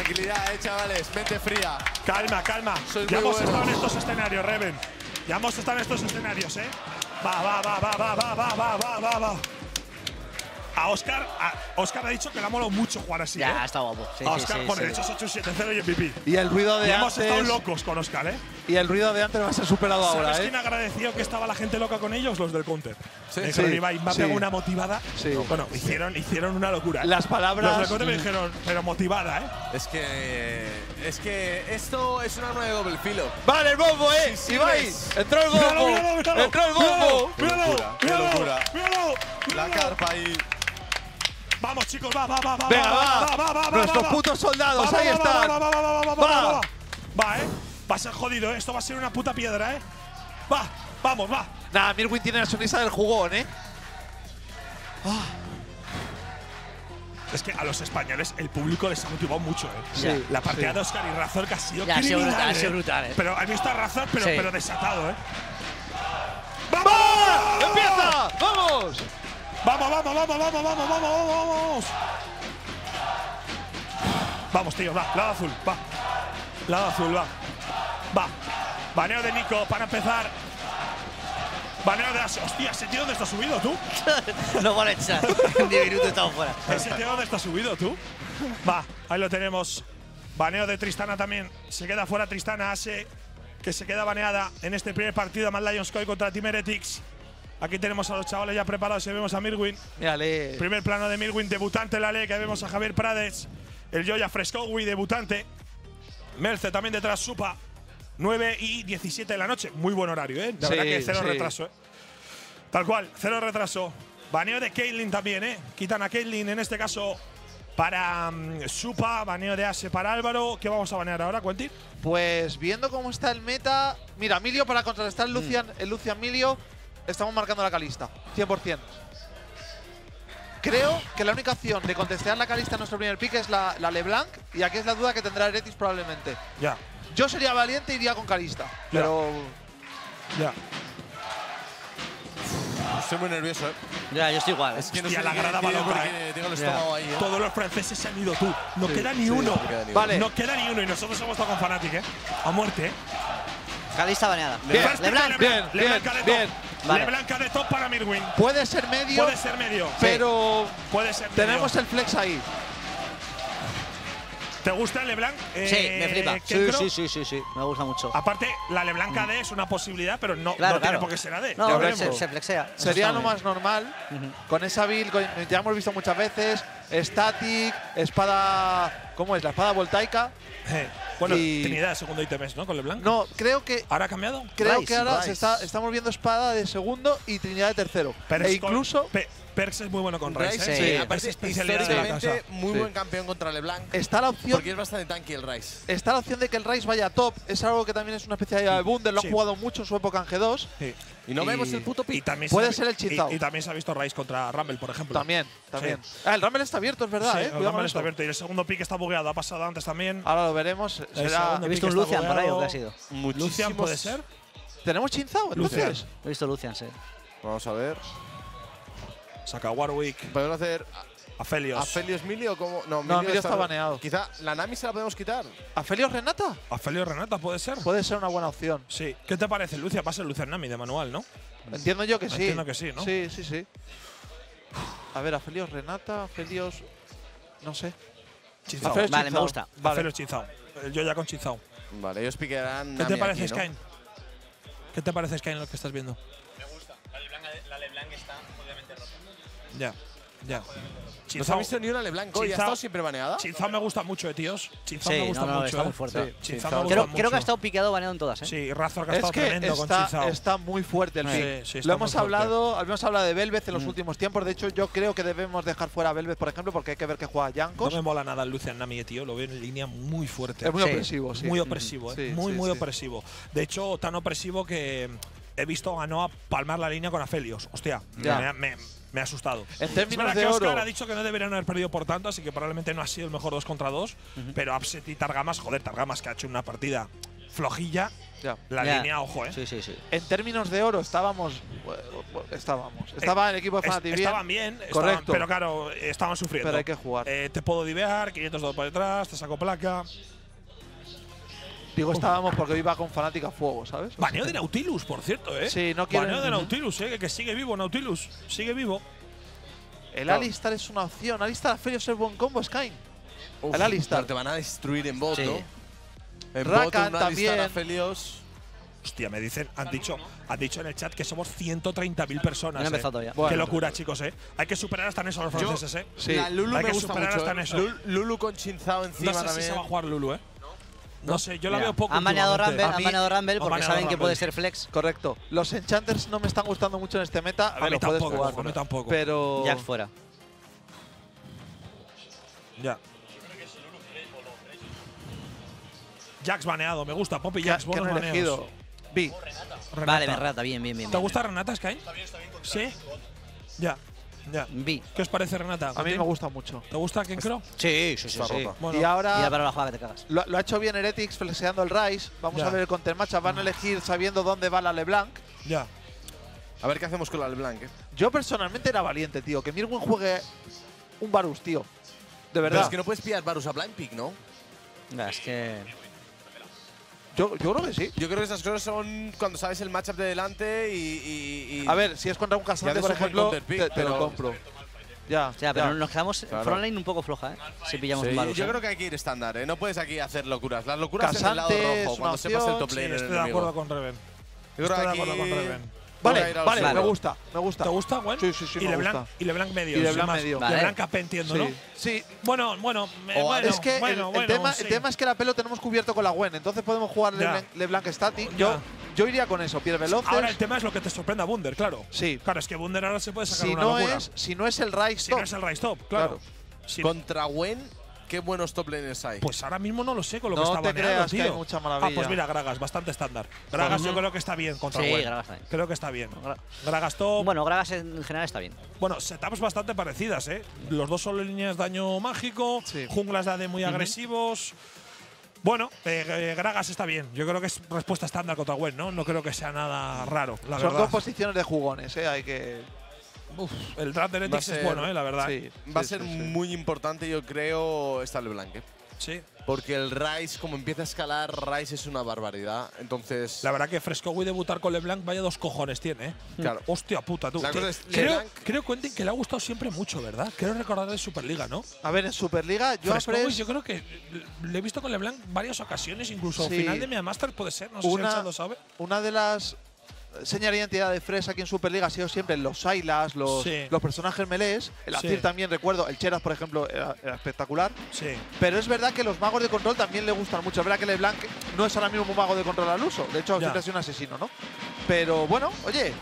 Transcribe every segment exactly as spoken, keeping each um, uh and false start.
Tranquilidad, eh, chavales. Mente fría. Calma, calma. Sois ya muy hemos buenos. estado en estos escenarios, Reven. Ya hemos estado en estos escenarios, ¿eh? Va, va, va, va, va, va, va, va, va, va, va. A Oscar, a Oscar ha dicho que le ha molado mucho jugar así, Ya, ¿eh? está guapo. Sí, a sí, Oscar, sí, bueno, sí. de hecho, se ha hecho un siete cero y M V P. Y el ruido de Y hemos antes. estado locos con Oscar, ¿eh? Y el ruido de antes va a ser superado ahora, ¿Sabes ¿eh? quién agradeció que estaba la gente loca con ellos? Los del Counter. Sí, Me sí, dijeron, Ibai, me ha sí. pegado una motivada. Sí. Bueno, hicieron, hicieron una locura. ¿eh? Las palabras. Los del Counter me dijeron, pero motivada, ¿eh? Es que. Es que esto es un arma de doble filo. Vale, el bombo, ¿eh? Sí, sí, Ibai, ves. entró el bombo. Míralo, míralo, míralo. Entró el bombo. Qué locura, qué míralo, locura. míralo, La míralo. carpa ahí. Vamos, chicos, va, va, va, va. Venga, va, va. va, va, va, Nuestros va, putos soldados, va, ahí va, están. Va, va, va, va, va, va, Va. va, va. Va, eh. Va a ser jodido, ¿eh? Esto va a ser una puta piedra, ¿eh? Va, vamos, va. Nah, Mirwin tiene la sonrisa del jugón, ¿eh? Es que a los españoles el público les ha motivado mucho, ¿eh? Sí, La partida sí. de Oscar y Razor que ha sido Ya, ha sido criminal, brutal, ha ¿eh? sido brutal, ¿eh? Pero has visto a Razor, pero, Sí. pero desatado, ¿eh? ¡Vamos! ¡Empieza! ¡Vamos! ¡Vamos, vamos, vamos, vamos, vamos, vamos, vamos, vamos! Vamos, tío, va, lado azul, va. Lado azul, va. Va. Baneo de Nico para empezar. Baneo de As. Hostia, ¿ese tío dónde está subido tú? No vale echar. En diez minutos estamos fuera. ¿Ese tío dónde está subido tú? Va, ahí lo tenemos. Baneo de Tristana también. Se queda fuera Tristana Ase, que se queda baneada en este primer partido de Mad Lions Koi contra Team Heretics. Aquí tenemos a los chavales ya preparados y vemos a Mirwin. Mírale. Primer plano de Mirwin, debutante en la ley, que vemos a Javier Prades. El Joya Frescowi, debutante. Melce también detrás, Supa. nueve y diecisiete de la noche. Muy buen horario, ¿eh? La Sí, verdad que cero sí. retraso, ¿eh? Tal cual, cero retraso. Baneo de Caitlyn también, ¿eh? Quitan a Caitlyn, en este caso, para um, Supa. Baneo de Ase para Álvaro. ¿Qué vamos a banear ahora, Quentin? Pues viendo cómo está el meta. Mira, Emilio para contrarrestar el Lucian, el Lucian Emilio. Estamos marcando la Calista, cien por cien. Creo que la única opción de contestar la Calista en nuestro primer pick es la, la LeBlanc. Y aquí es la duda que tendrá Heretics probablemente. Ya, Yo sería valiente e iría con Calista. Pero. ya. Estoy muy nervioso, eh. Ya, yo estoy igual. ¿eh? Es que no Hostia, sé la ni qué grada va decir loca, porque eh. tengo el Ya. estómago ahí, eh. Todos los franceses se han ido tú. No Sí, queda ni sí, uno. no queda ni uno. Vale. No queda ni uno. Y nosotros hemos estado con Fnatic, ¿eh? A muerte, ¿eh? Calista baneada. Bien, First pick LeBlanc. de bien, LeBlanc bien, de top. bien. Vale. LeBlanc de top para Mirwin. Puede ser medio, Puede ser medio. pero Puede ser medio. tenemos el flex ahí. ¿Te gusta el LeBlanc? Sí, me flipa. Sí, Kenkro? sí, sí, sí, sí. Me gusta mucho. Aparte, la LeBlanc A D es una posibilidad, pero no, Claro, no tiene claro. por qué ser A D. No, ya hombre, veremos. se, se flexea. Eso Sería está lo muy más normal. Ujú. Con esa build, con- ya hemos visto muchas veces. Static, espada. ¿Cómo es? La espada voltaica. Eh, Bueno, Y- Trinidad de segundo ítems, ¿no? Con LeBlanc. No, creo que. ¿Ahora ha cambiado? Creo Rice, que ahora Rice. se está, estamos viendo espada de segundo y Trinidad de tercero. Pero e es con- incluso Pe- Perks es muy bueno con Rice, Rice, ¿eh? sí. Es aparte, especialidad de la históricamente, casa. muy Sí. buen campeón contra LeBlanc. está la opción. Porque es bastante tanky el Rice. Está la opción de que el Rice vaya top. Es algo que también es una especialidad de Bundle. Lo Sí. ha jugado mucho en su época en G dos. Sí. Y no Y- vemos el puto Y pick. también Puede se ha- ser el Chinzao. Y, y también se ha visto Rice contra Rumble, por ejemplo. También, también. Sí. Ah, el Rumble está abierto, es verdad, Sí, ¿eh? el Cuidado Rumble con está eso. abierto. Y el segundo pick está bugueado. Ha pasado antes también. Ahora lo veremos. El Será. segundo ¿He visto pick un está Lucian por ahí o bugueado. qué ha sido? Lucian puede ser. ¿Tenemos Chinzao? Entonces. Lucian. He visto Lucian, sí. Vamos a ver. Saca Warwick. Podemos hacer A Felios. a Felios Milio como. No, No, Milio está baneado. Quizá la Nami se la podemos quitar. ¿A Felios Renata? A Felios Renata puede ser. Puede ser una buena opción. Sí. ¿Qué te parece, Lucia? Va a ser Lucian Nami de manual, ¿no? Entiendo yo que sí. Entiendo que sí, ¿no? Sí, sí, sí. A ver, a Felios Renata, a Felios. No sé. Chinzao. A Felios Vale, me Chinzao. gusta. A Vale. Felios Chinzao. Yo ya con Chinzao. Vale, ellos piquearán. ¿Qué Nami te parece, aquí, ¿no? Skyne? ¿Qué te parece, Skyne, lo que estás viendo? Me gusta. La LeBlanc, la LeBlanc está obviamente rota. Ya, ya. No se ha Chinzao, visto ni una LeBlanc hoy. ¿Ha Chinzao- estado siempre baneada? Chinzao me gusta mucho, eh, tíos. Chinzao Sí, me gusta no, no, mucho. está eh. muy fuerte. Sí, Chinzao Chinzao. me gusta Creo, mucho. creo que ha estado piqueado baneado en todas, ¿eh? Sí, Razor ha Es estado que tremendo con está, Chinzao. está muy fuerte el Sí, pick. sí, está Lo muy hemos fuerte. hablado, habíamos hablado de Velvet en los Mm. últimos tiempos. De hecho, yo creo que debemos dejar fuera a Velvet, por ejemplo, porque hay que ver que juega No Jankos. me mola nada el Lucian Nami, eh, tío. Lo veo en línea muy fuerte. Es muy Sí. opresivo, sí. Muy opresivo, eh. Sí, muy, sí, muy sí. opresivo. De hecho, tan opresivo que he visto a Noah palmar la línea con Afelios. Hostia, Ya. me, ha- me- me ha asustado. En Es términos verdad de que Oscar oro. ha dicho que no deberían haber perdido por tanto, así que probablemente no ha sido el mejor dos contra dos. Pero Upset y Targamas, joder, Targamas que ha hecho una partida flojilla. Ya. La Ya. línea, ojo, eh. Sí, sí, sí. En términos de oro estábamos. Bueno, estábamos. Estaba el equipo de Es- Fnatic bien. Estaban bien, estaban- Correcto. pero claro, estaban sufriendo. Pero hay que jugar. Eh, te puedo divear, quinientos dos por detrás, te saco placa. Digo estábamos porque iba con Fnatic a fuego, ¿sabes? Baneo de Nautilus, por cierto, ¿eh? Sí, no quieren- Baneo de Ujú. Nautilus, ¿eh? Que sigue vivo Nautilus. Sigue vivo. El Claro. Alistar es una opción. Alistar Felios es buen combo, Sky. Uf, el Alistar. pero te van a destruir en bot, Sí. ¿no? En Rakan bot, un Alistar también. a Felios. Hostia, me dicen, han dicho, han dicho en el chat que somos ciento treinta mil personas. No he eh. empezado todavía. Bueno. Qué locura, chicos, ¿eh? Hay que superar hasta en eso a los Yo- franceses, ¿eh? Sí. La Lulu Hay me que gusta superar mucho. hasta en ¿eh? eso. Lul- Lulu con Chinzao encima No sé también. si se va a jugar Lulu, ¿eh? No sé, yo la Mira, veo poco. Han baneado últimamente. Rumble, A han mí- baneado Rumble han porque baneado saben que Rumble. puede ser flex. Correcto. Los Enchanters no me están gustando mucho en este meta. A, A ver, mí lo puedes tampoco, jugar. a mí tampoco. Pero. Jax fuera. Ya. Jax baneado, me gusta. Poppy ¿Qué, Jax, qué buenos han baneos. elegido? Vi. Renata. Vale, me rata, bien, bien, bien. ¿Te bien. gusta Renata, Sky? Sí. Ya, ya. Vi. ¿Qué os parece Renata? A mí me gusta mucho. ¿Te gusta Ken Crow? Sí, sí, sí. Está sí. rota. Bueno, Y Y ahora Álvaro la juega que te cagas. lo, lo ha hecho bien Heretics flexeando el Rise. Vamos Ya. a ver el counter matchup. Van a elegir sabiendo dónde va la LeBlanc. ya. A ver qué hacemos con la LeBlanc. ¿eh? Yo personalmente era valiente, tío. Que Mirwin juegue un Varus, tío. De Pero verdad. es que no puedes pillar Varus a blind pick, ¿no? Venga, es que. yo, yo creo que sí. Yo creo que esas cosas son cuando sabes el matchup de delante y. y- y- A ver, si es contra un Y casante, haces por un buen ejemplo, counter pick, te, te lo pero- compro. Ya, O sea, pero ya. nos quedamos Claro. frontline un poco floja, ¿eh? Si pillamos Sí, un Varus. yo ¿eh? creo que hay que ir estándar, ¿eh? No puedes aquí hacer locuras. Las locuras en el lado Casante es rojo, una cuando sepas el opción. top Sí, lane estoy de enemigo. acuerdo con Reven. Yo creo Estoy de que acuerdo con aquí Reven. voy a Vale, ir a los vale, solos. me gusta, me gusta. ¿Te gusta, Gwen? Sí, sí, sí, y me LeBlanc, gusta. Y LeBlanc medio. Y sin LeBlanc más. medio. Vale. LeBlanc A P, entiendo, Sí. ¿no? Sí, Bueno, bueno, me- O bueno, es que el- bueno, el, bueno, tema, sí. el tema es que la pelo tenemos cubierto con la Gwen, entonces podemos jugar Ya. LeBlanc, LeBlanc Static. Yo, Ya. yo iría con eso, Pierre Veloces. Ahora el tema es lo que te sorprenda a Wunder, claro. Sí. Claro, es que Wunder ahora se puede sacar si una no, locura. es, si no es el Rise si top, no es el Rise Top, claro. Claro. Si- Contra Gwen, qué buenos top laners hay. Pues ahora mismo no lo sé con lo No que está te baneado, creas que tío. hay mucha maravilla. Ah, pues mira, Gragas, bastante estándar. Gragas yo Ujú. creo que está bien contra Sí, Gwen. Gragas está bien. Creo que está bien. Gra- Gragas top. Bueno, Gragas en general está bien. Bueno, setups bastante parecidas, ¿eh? Los dos son líneas de daño mágico, Sí. junglas de A D muy agresivos. Bueno, eh, eh, Gragas está bien. Yo creo que es respuesta estándar contra Gwen, ¿no? No creo que sea nada raro, la son verdad. dos posiciones de jugones, ¿eh? Hay que. Uf, el draft de Va a Heretics es ser- bueno, ¿eh? La verdad. Sí, Va a sí, ser sí, sí. muy importante, yo creo, esta LeBlanc. ¿eh? Sí. Porque el Rise, como empieza a escalar, Rise es una barbaridad. Entonces, La verdad que Frescowi debutar con LeBlanc, vaya dos cojones tiene, ¿eh? Claro. Hostia puta, tú. La Que- cosa es, creo, LeBlanc- creo, Quentin, que le ha gustado siempre mucho, ¿verdad? Quiero recordar de Superliga, ¿no? A ver, en Superliga, yo a Frescowi, Fresh, yo creo que le he visto con LeBlanc varias ocasiones, incluso Sí. final de Mega Master puede ser, no sé Una- si el chat lo sabe. una de las señas de identidad de Fresh aquí en Superliga ha sido siempre los Sylas, los, Sí. los personajes melees. El Sí. Azir también, recuerdo, el Cheras, por ejemplo, era, era espectacular. Sí. Pero es verdad que los magos de control también le gustan mucho. Es verdad que LeBlanc no es ahora mismo un mago de control al uso. De hecho, Ya. siempre ha sido un asesino, ¿no? Pero bueno, oye,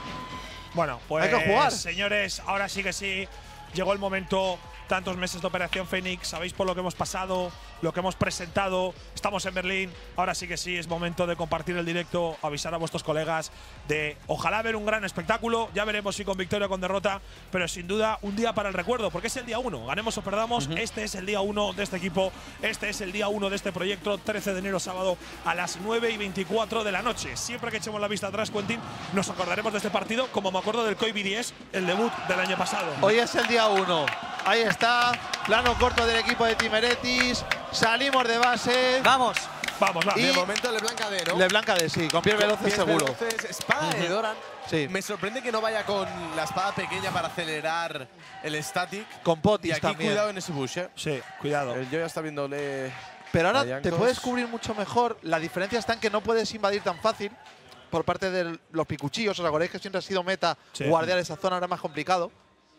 Bueno, pues Hay que jugar. señores, ahora sí que sí. Llegó el momento, tantos meses de Operación Fénix, sabéis por lo que hemos pasado, lo que hemos presentado, estamos en Berlín, ahora sí que sí, es momento de compartir el directo, avisar a vuestros colegas de ojalá ver un gran espectáculo, ya veremos si con victoria o con derrota, pero sin duda un día para el recuerdo, porque es el día uno, ganemos o perdamos, este es el día uno de este equipo, este es el día uno de este proyecto, trece de enero sábado a las nueve y veinticuatro de la noche. Siempre que echemos la vista atrás, Quentin, nos acordaremos de este partido como me acuerdo del K O I B D S, el debut del año pasado. hoy es el día uno. Ahí está, plano corto del equipo de Timeretis. Salimos de base. ¡Vamos! Vamos, va. Y- de momento LeBlanc A D, ¿no? LeBlanc de sí, con Pierre Veloces Pies seguro. veloces, espada de Doran. Sí. Me sorprende que no vaya con la espada pequeña para acelerar el static. Con Y Potis aquí también. cuidado en ese bush, ¿eh? Sí, cuidado. El yo ya está viéndole. Pero ahora a te Jankos. puedes cubrir mucho mejor. La diferencia está en que no puedes invadir tan fácil por parte de los picuchillos. ¿Os acordáis que siempre ha sido meta Sí. guardiar esa zona? Ahora es más complicado.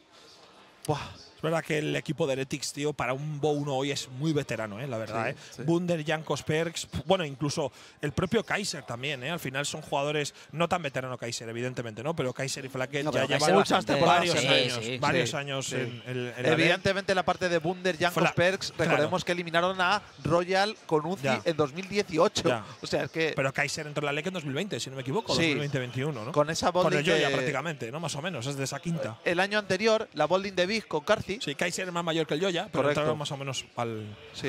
Buah. Es verdad que el equipo de Heretics, tío, para un Bo uno hoy es muy veterano, ¿eh? La verdad, Sí, ¿eh? sí. Wunder, Jankos, Perks, bueno, incluso el propio Kaiser también, ¿eh? Al final son jugadores no tan veterano Kaiser, evidentemente, ¿no? Pero Kaiser y Flaket No, ya pero llevan Kaiser muchas bastante- temporadas, varios sí, años, sí, varios sí, años sí. en el en la Evidentemente, la parte de Wunder, Jankos, Fla- Perks, claro. recordemos que eliminaron a Royal con Uzi Ya. en dos mil dieciocho. Ya. O sea, es que Pero Kaiser entró en la L E C en dos mil veinte, si no me equivoco, Sí. dos mil veinte veintiuno, ¿no? con esa Con el bolding Joya de- prácticamente, ¿no? Más o menos, es de esa quinta. el año anterior, la bolding de Big con Carci. Sí, Kaiser es más mayor que el Joya, pero Correcto. entraron más o menos al… Sí.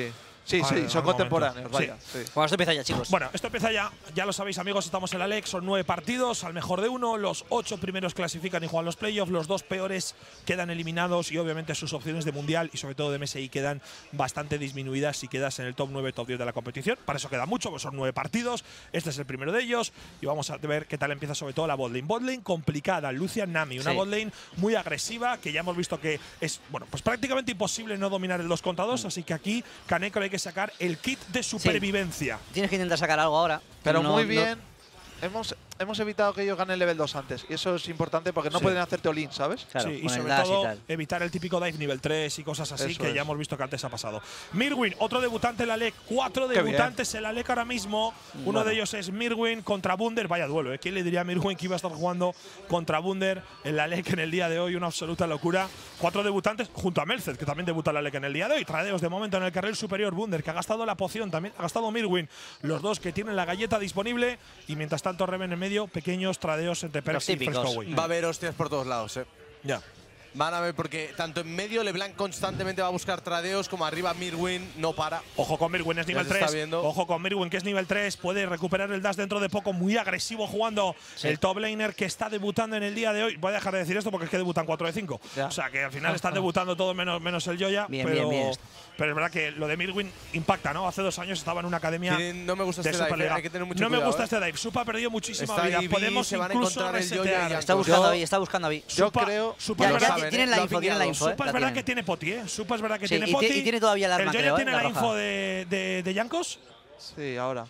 Sí, sí, al- son al contemporáneos, momento. vaya. Sí. Sí. Bueno, esto empieza ya, chicos. Bueno, esto empieza ya. Ya lo sabéis, amigos, estamos en la L E C. Son nueve partidos, al mejor de uno. Los ocho primeros clasifican y juegan los playoffs. Los dos peores quedan eliminados y, obviamente, sus opciones de mundial y, sobre todo, de M S I quedan bastante disminuidas si quedas en el top nueve, top diez de la competición. Para eso queda mucho, pues son nueve partidos. Este es el primero de ellos. Y vamos a ver qué tal empieza, sobre todo, la botlane. Botlane complicada. Lucian Nami, una Sí. botlane muy agresiva que ya hemos visto que es, bueno, pues prácticamente imposible no dominar el dos contra dos. Así que aquí, Kaneko, hay que sacar el kit de supervivencia. Tienes que intentar sacar algo ahora. Pero No- muy no- bien. Hemos, hemos evitado que ellos ganen level dos antes. Y eso es importante porque no Sí. pueden hacerte all-in, ¿sabes? Claro, sí, y con el sobre dash y todo tal. evitar el típico dive nivel tres y cosas así Eso que es. ya hemos visto que antes ha pasado. Mirwin, otro debutante en la L E C. Cuatro Qué debutantes en la L E C ahora mismo. Uno Bueno. de ellos es Mirwin contra Wunder. Vaya duelo, ¿eh? ¿Quién le diría a Mirwin que iba a estar jugando contra Wunder en la L E C en el día de hoy? Una absoluta locura. Cuatro debutantes junto a Melced, que también debuta en la L E C en el día de hoy. Tradeos de momento en el carril superior. Wunder, que ha gastado la poción, también ha gastado Mirwin. Los dos que tienen la galleta disponible. Y mientras tanto, Reven en medio, pequeños tradeos entre Perks y típicos. Frescoway. Va a haber hostias por todos lados, eh. Ya. Van a ver, porque tanto en medio LeBlanc constantemente va a buscar tradeos, como arriba Mirwin no para. Ojo con Mirwin, es nivel se está tres. viendo. Ojo con Mirwin, que es nivel tres. Puede recuperar el dash dentro de poco. Muy agresivo jugando el top laner que está debutando en el día de hoy. Voy a dejar de decir esto porque es que debutan cuatro de cinco. Ya. O sea que al final están debutando todos menos, menos el Joya. Bien, pero, bien, bien. pero es verdad que lo de Mirwin impacta, ¿no? Hace dos años estaba en una academia Tienen- no me gusta de este dive, Superliga. hay que tener mucho No me cuidado, gusta eh. este dive. Supa ha perdido muchísima Está vida. ahí, Podemos se van a incluso encontrar el Joya y resetear. Yanko. Está buscando Yo- a Vi, está buscando a Vi. Yo Supa- creo. Supa Ya, es ya verdad ti- saben, tienen ¿eh? la Lo info, han tienen la pillado. info, eh. Supa la es verdad tienen. que tiene poti, ¿eh? Supa es verdad que Sí, tiene y poti. ti- y tiene todavía el arma, Joya creo, tiene ¿eh? la La info roja. de, de, de Yankos. Sí, ahora.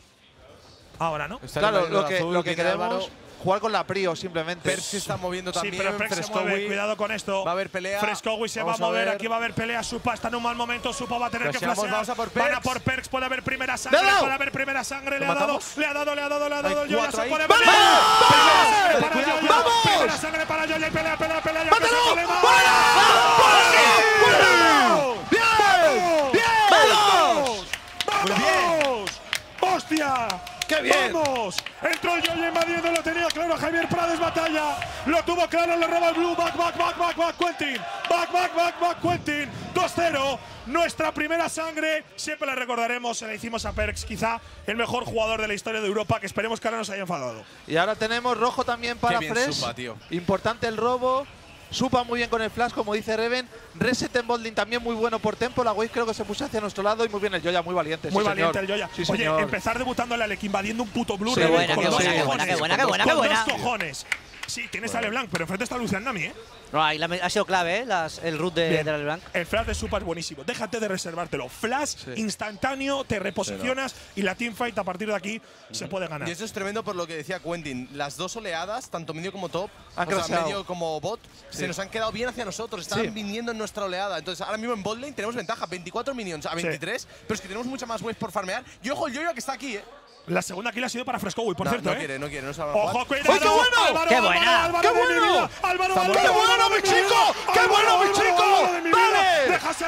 Ahora, ¿no? Está Claro, invadiendo lo el que, azul, lo que tiene queremos Álvaro. jugar con la Prio simplemente. Perks se está moviendo Sí, también. pero Perk se Frescowi. mueve, cuidado con esto. Va a haber pelea. Frescowi se va a Vamos a mover, ver. aquí va a haber pelea. Supa está en un mal momento, Supa va a tener que Flasheamos, flashear. vamos a por Van a Perks. por Perks, puede haber primera sangre, ¡Le ha dado! puede haber primera sangre. Le ¿Lo ha dado, matamos? le ha dado, le ha dado, le ha dado. Hay Joya cuatro se ahí. pone ¡Vamos! pelea. Primera sangre para Cuidado, Joya. ¡vamos! Primera sangre para Joya y pelea, pelea, pelea. Ya que ¡Mátalo! se problema. ¡Bien! ¡Bien! ¡Vamos! ¡Vamos! ¡Hostia! ¡Qué bien! ¡Vamos! Entró el Joya invadiendo, lo tenía claro Javier Prades, batalla. Lo tuvo claro, le roba el blue. Back, back, back, back, back, Quentin. Back, back, back, back, Quentin. dos cero. Nuestra primera sangre. Siempre la recordaremos, se la hicimos a Perks, quizá el mejor jugador de la historia de Europa, que esperemos que ahora nos haya enfadado. Y ahora tenemos rojo también para Qué bien Fresh. Supa, tío. Importante el robo. Supa muy bien con el flash, como dice Reven. Reset en botlane también muy bueno por tempo. La wave creo que se puso hacia nuestro lado y muy bien el Joya, muy valiente. Muy sí, valiente señor. el Joya. Sí, Oye, señor. empezar debutando en la Alec, invadiendo un puto blue. Sí, Rebel buena, con qué dos buena, qué cojones. buena, qué buena, qué Con buena, dos qué buena. cojones. Sí, tienes a LeBlanc, pero enfrente está Lucian Nami, ¿eh? No, ahí la me- ha sido clave, ¿eh? Las- el root de, Bien. de la LeBlanc. El flash de Supa es buenísimo. Déjate de reservártelo. Flash Sí. instantáneo, te reposicionas y la teamfight a partir de aquí se puede ganar. Y eso es tremendo por lo que decía Quentin. Las dos oleadas, tanto medio como top, Han o sea, crasheado. medio como bot, Sí. se nos han quedado bien hacia nosotros. Están Sí. viniendo en nuestra oleada. Entonces, ahora mismo en botlane tenemos ventaja. veinticuatro minions a veintitrés, pero es que tenemos mucha más waves por farmear. Y ojo el Yoyo que está aquí, ¿eh? La segunda kill ha sido para Frescowi, por no, cierto, no ¿eh? quiere, no quiere, no se va a ¡Ojo, jugar. cuidado! ¡Ay, qué bueno! Álvaro, ¡Qué Álvaro, buena! Álvaro ¡Qué de mi bueno! vida! ¡Álvaro, Está Álvaro, bueno. Álvaro ¡Qué bueno, de mi mi vida! chico! ¡Qué Álvaro, bueno, mi Álvaro, chico! Álvaro de mi vida! ¡Vale! ¡Déjase!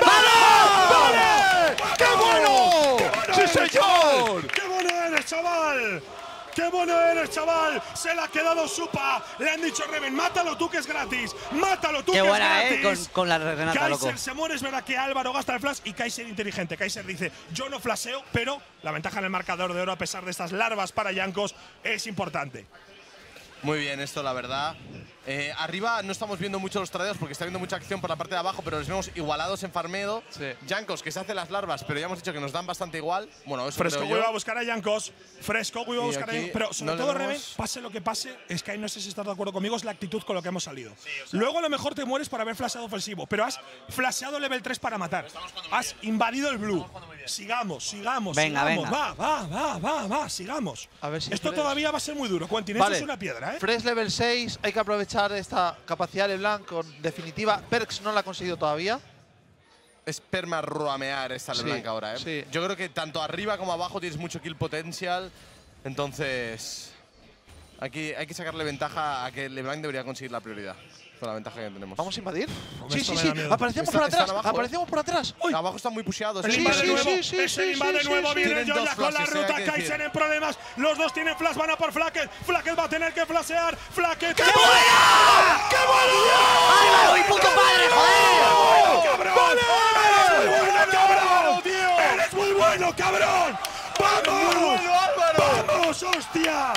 ¡Vale! ¡Qué bueno! ¡Sí, señor! ¡Qué bueno eres, chaval! ¡Qué bueno eres, chaval! Se la ha quedado Supa. Le han dicho Reven, mátalo tú que es gratis. Mátalo tú Qué que buena, es ¿eh? gratis. Con, con la Renata, loco. Kaiser se muere, es verdad que Álvaro gasta el flash y Kaiser inteligente. Kaiser dice, yo no flasheo, pero la ventaja en el marcador de oro a pesar de estas larvas para Yankos es importante. Muy bien, esto la verdad. Eh, arriba no estamos viendo mucho los tradeos porque está habiendo mucha acción por la parte de abajo, pero los vemos igualados en farmeo. Sí. Yankos que se hace las larvas, pero ya hemos dicho que nos dan bastante igual. Bueno, eso Fresco creo yo. va a buscar a Yankos. Fresco va a Y buscar a aquí Yankos. Pero sobre no le todo, vemos. Reven, pase lo que pase, es que ahí no sé si estás de acuerdo conmigo, es la actitud con lo que hemos salido. Luego a lo mejor te mueres por haber flasheado ofensivo, pero has flasheado level tres para matar. Has invadido el blue. Sigamos, sigamos, Venga, sigamos. venga. Va, va, va, va, va, sigamos. A ver si Esto Fresh- todavía va a ser muy duro, Quentin. Vale. Esto es una piedra, ¿eh? Fresh level seis, hay que aprovechar esta capacidad de LeBlanc con definitiva. Perks no la ha conseguido todavía. Es perma roamear esta Sí, LeBlanc ahora, ¿eh? sí. Yo creo que tanto arriba como abajo tienes mucho kill potential. Entonces, aquí hay que sacarle ventaja a que LeBlanc debería conseguir la prioridad. Con la ventaja que tenemos. ¿Vamos a invadir? Hombre, Sí, esto sí, me sí. da miedo. Aparecemos Está- por atrás. están abajo, ¿eh? Aparecemos por atrás. Uy. Abajo están muy pusheados. El ¿eh? Sí, invade sí, nuevo, sí, sí, ese sí, invade sí, nuevo sí, viene tienen Joya dos con la flashes, hay ruta. que Kaiser decir. en problemas. Los dos tienen flash, van a por Flacket. Flacket va a tener que flashear. Flacket. ¡Qué buena! ¡Qué buena! ¡Álvaro, mi puto padre, joder! ¡Cabrón! ¡Eres muy bueno, cabrón! ¡Eres muy bueno, cabrón! ¡Vamos! ¡Muy bueno, Álvaro! ¡Vamos, hostia!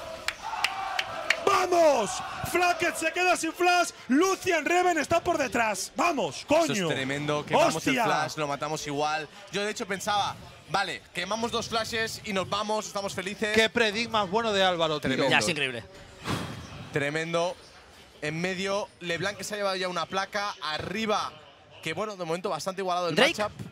¡Vamos! Flacket se queda sin flash. Lucian Reven está por detrás. ¡Vamos, coño! Eso es tremendo. Quemamos ¡Hostia! el flash, lo matamos igual. Yo, de hecho, pensaba, vale, quemamos dos flashes y nos vamos, estamos felices. Qué predict más bueno de Álvaro, tío. Tremendo. Ya, es increíble. Tremendo. En medio, LeBlanc que se ha llevado ya una placa. Arriba, que bueno, de momento bastante igualado el Drake. matchup.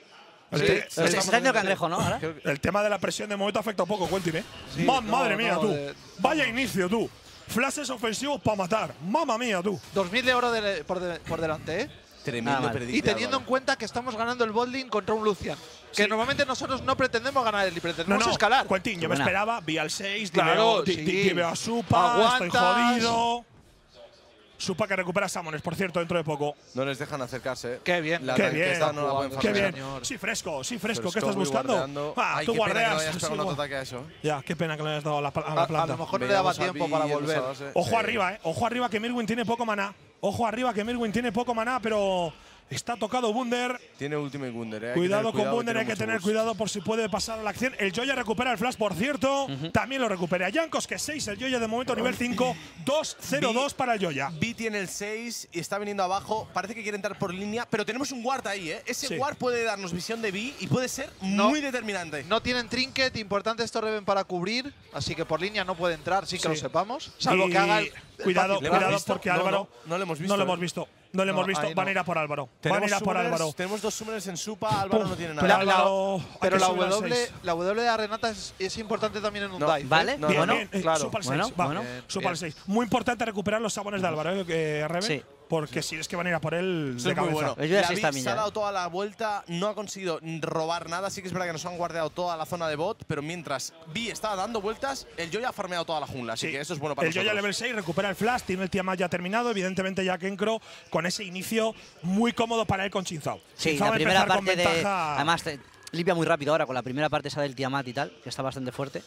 El, Sí, te- sí, Se estamos está haciendo en- cangrejo, ¿no? Ahora. Creo que- el tema de la presión de momento afecta un poco, Quentin, ¿eh? Sí, Ma- no, madre mía, no, tú. de- Vaya inicio, tú. Flashes ofensivos para matar. Mamma mía, tú. dos mil de oro de- por, de- por delante, ¿eh? Tremendo Nada mal. predict Y de teniendo en Álvaro. cuenta que estamos ganando el botlane contra un Lucian. Que Sí. normalmente nosotros no pretendemos ganar el y No, pretendemos no, escalar. Quentin, yo me Buena. esperaba, vi al seis, Claro, di, sí. di, di- veo a Supa, estoy Aguantas. jodido. Supa que recupera Summoners, por cierto, dentro de poco. No les dejan acercarse. ¿eh? Qué bien. La Qué tanqueta bien. no la pueden Qué farmear. bien. señor. Sí, fresco, sí, fresco. Pero ¿Qué estás Scobie buscando? guardeando. Ah, Ay, tú qué pena que guardeas. no hayas sí, pegado un guar- autoataque a eso. ¿eh? Ya, qué pena que no hayas dado a la, a la A, a planta. lo mejor no le daba Veíamos al tiempo para Bill, volver. a base. Ojo Sí. arriba, eh. Ojo arriba que Mirwin tiene poco maná. Ojo arriba que Mirwin tiene poco maná, pero está tocado Wunder. Tiene Ultimate Wunder, ¿eh? Hay que Cuidado tener con Wunder, tiene hay que mucho tener boost. cuidado por si puede pasar a la acción. El Joya recupera el flash, por cierto. También lo recupera Jankos, que seis. El Joya de momento nivel cinco. dos cero dos para el Joya. B tiene el seis y está viniendo abajo. Parece que quiere entrar por línea, pero tenemos un ward ahí, ¿eh? Ese Sí. ward puede darnos visión de B y puede ser No. muy determinante. No tienen trinket, importante esto Reven para cubrir, así que por línea no puede entrar, sí que Sí. lo sepamos. Salvo Y que haga el. el Cuidado, fácil. ¿Le hemos cuidado, visto? porque No, Álvaro. no, no lo hemos visto, No lo ¿eh? hemos visto. No lo No, hemos visto. ahí Van a no. ir a por Álvaro. Van a Tenemos ir a por summoners- Álvaro. Tenemos dos summoners en Supa. Álvaro Pum. no tiene Pero nada. La- Álvaro, hay Pero que la subir al W, seis. la W de Renata es, es importante también en un No, dive. ¿eh? Vale, No, Bien, bueno. bien, eh, claro. Supa al Bueno, seis. Va, bueno. Bien, Supa al bien. seis. Muy importante recuperar los sabones de Álvaro, eh, Reven. Sí. Porque si es que van a ir a por él Eso de es muy cabeza. bueno. El Joya La sí B está bien se ha ya, dado ¿eh? toda la vuelta, no ha conseguido robar nada. Sí que es verdad que nos han guardado toda la zona de bot, pero mientras B estaba dando vueltas, el Joya ha farmeado toda la jungla. Así Sí. que eso es bueno para el Joya nosotros. level seis recupera el flash, tiene el Tiamat ya terminado. Evidentemente, ya Kenkro con ese inicio muy cómodo para él con Chinzao. Sí, Chinzao la va a primera empezar con parte de. ventaja. Además, te- limpia muy rápido ahora con la primera parte esa del Tiamat y tal, que está bastante fuerte.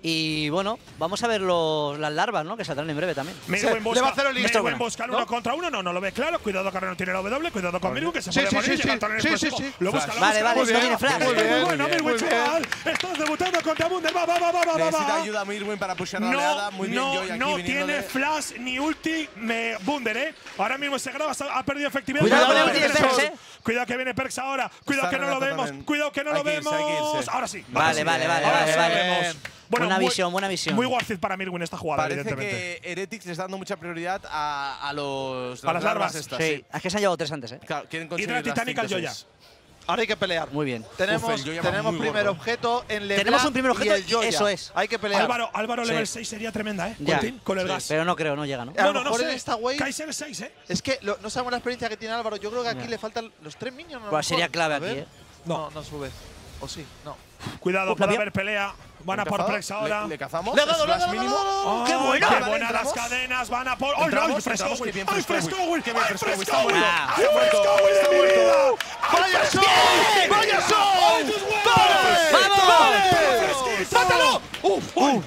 Y bueno, vamos a ver los, las larvas, ¿no? Que saldrán en breve también. Mirwin Le busca, va a hacer el listo, Mirwin bueno. busca el ¿No? uno contra uno, no, no lo ve claro. Cuidado que ahora no tiene la W, cuidado con Mirwin que se Sí, puede sí, morir. sí, llega sí. el torneo Sí, sí, explosivo. sí. Lo busca, lo Vale, busca, vale, lo esto busca. tiene flash. Está Muy muy bien, bueno, muy bien, Mirwin, muy chaval. Estás debutando contra Wunder. Va, va, va, va, va, va. Necesita ayuda a Mirwin para pushar la oleada. No, Muy bien, no, Joy aquí no viniéndole. tiene flash ni ulti me Wunder, ¿eh? Ahora mismo se graba, ha perdido efectividad. Cuidado Cuidado con que el ulti de viene Perks, Perks. Cuidado que viene Perks ahora. Cuidado Está que no lo Renata vemos. también. Cuidado que no Hay lo que irse, hay que vemos. irse. Ahora sí. Vale, ahora sí. vale, vale, Ahora vale, sí vale. lo vemos. Bueno, Buena muy- visión, buena visión. Muy worth it para Mirwin esta jugada, Parece evidentemente. que Heretics le está dando mucha prioridad a, a los A las larvas. estas. Sí, Sí. es que se han llevado tres antes, ¿eh? Claro, quieren Y conseguir de la las Titanic al cinco, Joya. seis. Ahora hay que pelear. Muy bien. Tenemos, Uf, el Joya va tenemos muy primer gordo. objeto en LeBlanc Tenemos un primer objeto y el Joya. eso es. Hay que pelear. Álvaro, Álvaro Sí. level seis sería tremenda, ¿eh? Ya. Quentin, con el Sí. gas. Pero no creo, no llega, ¿no? A lo Bueno, no mejor en sé. esta wave- Kaiser seis, ¿eh? Es que lo- no sabemos la experiencia que tiene Álvaro. Yo creo que aquí Ya. le faltan los tres minions. a lo Pues sería mejor. clave A aquí, ver. ¿eh? No. No, no sube. O sí, no. Cuidado, Uf, la puede vio. haber pelea. Van a ¿Han por cazado? Prex ahora. ¿Le, le cazamos? Le ha dado, ¿Es le ha flash dado, le ha mínimo? dado. ¡Oh, ¡Qué bueno! ¡Qué Vale, buenas las entramos. cadenas! Van a por. ¡Oh, no! Entramos, ¡Ay, Fresco! entramos, qué bien, ¡Ay, Fresco! Fresco! Qué bien, ¡Ay, Fresco! Fresco! Está muerto, Ah. ¡Ay, está muerto, Fresco está de mi muerto. vida! ¡Vaya show! ¡Vaya show! ¡Vamos! ¡Vale! ¡Fresquito! ¡Mátalo! ¡Uf! ¡Uf!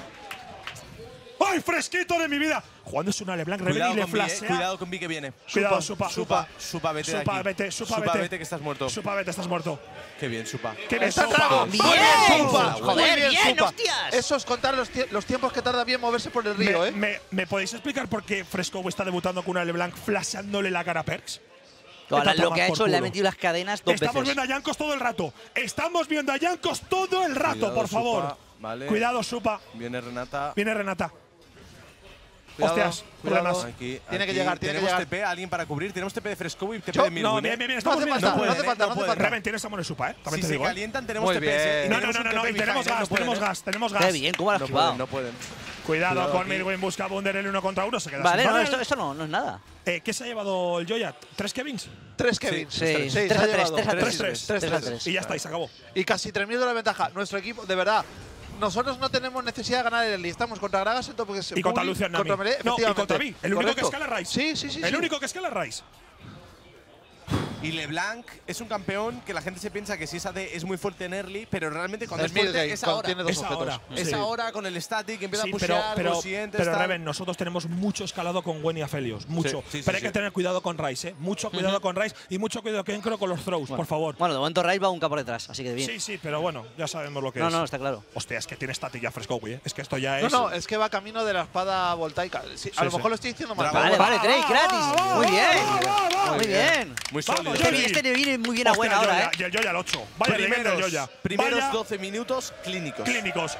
¡Ay, fresquito de mi vida! Jugando es una LeBlanc Rebel Cuidado y le con B, eh. flashea. Cuidado con B que viene. Cuidado, Supa. Supa, Supa, vete de Supa, aquí. vete, Supa, Supa, vete. vete que estás muerto. Supa, vete, estás muerto. Qué bien, Supa. ¡Qué bien, ¡Está Supa! trago! ¡Bien! ¡Muy bien, Supa! Joder, Muy bien, bien, Supa. hostias. Eso es contar los, tie- los tiempos que tarda bien moverse por el río, me, ¿eh? me, ¿Me podéis explicar por qué Fresco está debutando con una LeBlanc flasheándole la cara a Perks? Ahora, Vete a lo tomar que ha por hecho, le ha culo. metido las cadenas dos Estamos veces. viendo a Yankos todo el rato. Estamos viendo a Yankos todo el rato, Cuidado, por favor. Supa, vale. Cuidado, Supa. Viene Renata. Viene Renata. Cuidado, Hostias, cuidado. problemas. Aquí, Tiene que aquí. llegar, tiene que Tenemos llegar. T P, alguien para cubrir. Tenemos T P de Fresco y T P Yo- de Mirwin. No, ¿eh? bien, bien, bien. No Estamos hace bien. falta, estamos no bien. hace falta, no hace pueden. falta. Reven, tienes amor en Supa, ¿eh? También Si te se digo. ¿eh? calientan, tenemos Muy T P. Si bien. No, no, tenemos no, un no, T no. P Y tenemos behind, gas, no pueden, tenemos ¿eh? gas, tenemos gas. Qué bien, ¿cómo lo ha No esquivado? pueden, no pueden. Cuidado Cuidado con aquí. Mirwin, busca Wunder el uno contra uno. Se queda Vale, sin no, poder. esto, esto no, no es nada. Eh, ¿Qué se ha llevado el Joya? ¿Tres Kevins? Tres Kevins. Sí, tres. tres se a ha tres, llevado. tres a tres. Tres, Tres, tres, tres a tres. tres. Y ya está, y se acabó. Y casi tres mil de la ventaja. Nuestro equipo, de verdad, nosotros no tenemos necesidad de ganar el early. Estamos contra Gragas, entonces Y contra Lucian Nami. contra Melee, No, y efectivamente. contra mí. El único que Correcto. escala Rise. Sí, sí, sí. El sí. único que escala Rise. Y LeBlanc es un campeón que la gente se piensa que si es A D es muy fuerte en early, pero realmente cuando Es es, fuerte midgame, es cuando ahora. tiene dos Es objetos. ahora. Es Sí. ahora con el static, empieza Sí, a pero, pushear, pero, los siguientes, pero tal. Reven, nosotros tenemos mucho escalado con Gwen y Aphelios. Mucho. Sí, sí, pero sí, hay que sí. tener cuidado con Ryze, ¿eh? Mucho cuidado con Ryze y mucho cuidado que Encro con los throws, por favor. Bueno, de momento Ray va un K por detrás, así que bien. Sí, sí, pero bueno, ya sabemos lo que no, es. no, está claro. Hostia, es que tiene static ya Frescowi, ¿eh? Es que esto ya No, es. no, es que va camino de la espada voltaica. Sí, a Sí, lo sí. mejor lo estoy diciendo mal. Dragón. Vale, Va, vale, va, Drake, va, gratis. va, Muy va, bien. va, va, Muy bien. Muy Vamos, sólido. Este, Jordi. este le viene muy bien a Hostia, buena el ahora, Yoya, ¿eh? Y el Yoya al ocho. Vaya nivel del Primeros, Yoya. primeros Vaya doce minutos clínicos. clínicos.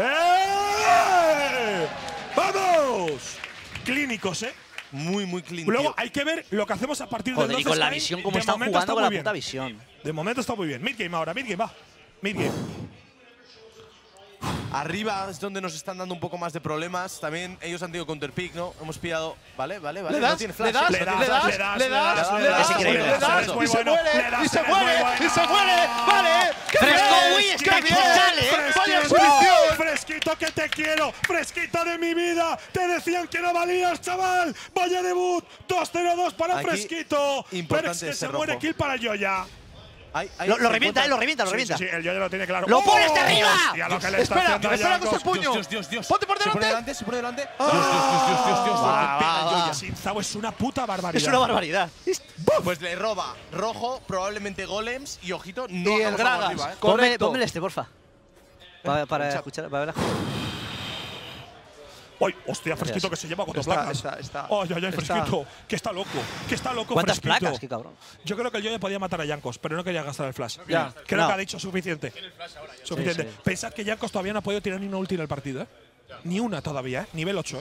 ¡Eh! ¡Vamos! Clínicos, ¿eh? Muy, muy clínicos. Luego hay que ver lo que hacemos a partir del Joder, doce. y con la Sky. visión, como De están momento jugando está con muy la bien. puta visión. De momento está muy bien. Midgame ahora, midgame, va. Midgame. Arriba es donde nos están dando un poco más de problemas. También ellos han tenido counterpick, ¿no? Hemos pillado. Vale, vale, vale. ¿Le das? No tiene flash. ¿Le das? ¿eh? Le No das, tiene ¿Le flash. das? le das, ¿Le das? le ¿Le das, das? es increíble, ¿Le das? es muy Y se bueno, muere. le das, Y se es muy muere. bueno. Y se muere. Vale. ¡Qué Frescowi bien! está ¡Qué bien! brutal, ¿eh? ¡Vaya Fresquito, exhibición! fresquito que te quiero, fresquito de mi vida. Te decían que no valías, chaval. Vaya debut, dos cero dos para Aquí, Fresquito. Pero importante es que ese se muere rojo. kill para el Yoya. Ahí, ahí Lo, se lo revienta, eh, lo encuentra- revienta, lo Sí, revienta. sí, sí, el Yoya lo tiene claro. ¡Lo pone hasta ¡Oh! arriba! Hostia, lo que le está Espera, haciendo que me a espera con Jankos. el puño. Dios, Dios, Dios. Ponte por Se pone delante. delante, se pone delante. Dios, Dios, Dios, Dios, Dios, Dios. Va, Pega va, el va. Yoya. Sin Zao es una puta barbaridad. Es una barbaridad. Pues le roba rojo, probablemente golems y ojito, no Y el hagamos algo Gragas. arriba, ¿eh? Ponme, Correcto. ponme este, porfa. Para, para Chat. escuchar, para ver. ¡Ay, hostia, Fresquito que se lleva cuatro Está, placas! está, está. ¡Ay, ay, ay, Está. Fresquito! Que está loco, que está loco, ¿Cuántas Fresquito. placas? Qué cabrón. Yo creo que el Yoya podía matar a Jankos, pero no quería gastar el flash. Ya. Creo No. que ha dicho suficiente. Suficiente. Sí, sí. Pensad que Jankos todavía no ha podido tirar ni una ulti en el partido, ¿eh? Ni una todavía, ¿eh? Nivel ocho, ¿eh?